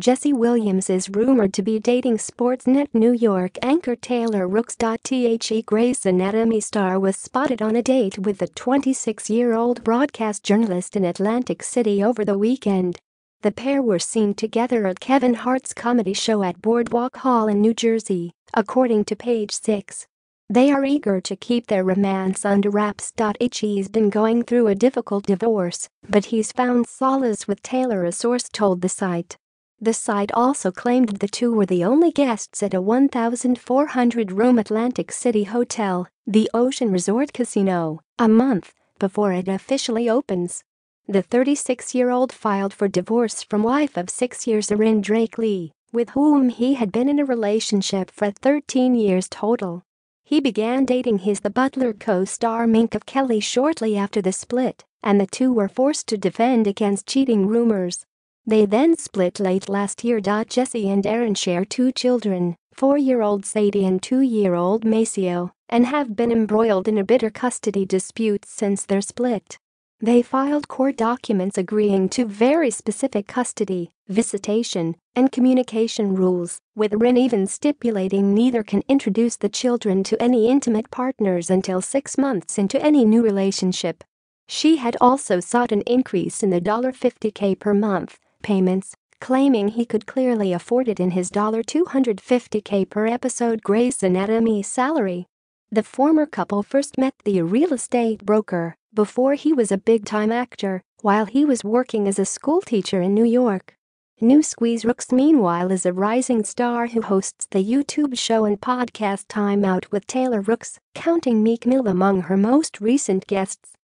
Jesse Williams is rumored to be dating SportsNet New York anchor Taylor Rooks. The Grey's Anatomy star was spotted on a date with the 26-year-old broadcast journalist in Atlantic City over the weekend. The pair were seen together at Kevin Hart's comedy show at Boardwalk Hall in New Jersey, according to Page 6. They are eager to keep their romance under wraps. He's been going through a difficult divorce, but he's found solace with Taylor, a source told the site. The site also claimed the two were the only guests at a 1,400-room Atlantic City hotel, the Ocean Resort Casino, a month before it officially opens. The 36-year-old filed for divorce from wife of 6 years Erin Drake Lee, with whom he had been in a relationship for 13 years total. He began dating his The Butler co-star Minka Kelly shortly after the split, and the two were forced to defend against cheating rumors. They then split late last year. Jesse and Erin share two children, 4-year-old Sadie and 2-year-old Maceo, and have been embroiled in a bitter custody dispute since their split. They filed court documents agreeing to very specific custody, visitation, and communication rules, with Erin even stipulating neither can introduce the children to any intimate partners until 6 months into any new relationship. She had also sought an increase in the $50K per month payments, claiming he could clearly afford it in his $250K per episode Grey's Anatomy salary. The former couple first met the real estate broker before he was a big-time actor, while he was working as a schoolteacher in New York. New Squeeze Rooks, meanwhile, is a rising star who hosts the YouTube show and podcast Time Out with Taylor Rooks, counting Meek Mill among her most recent guests.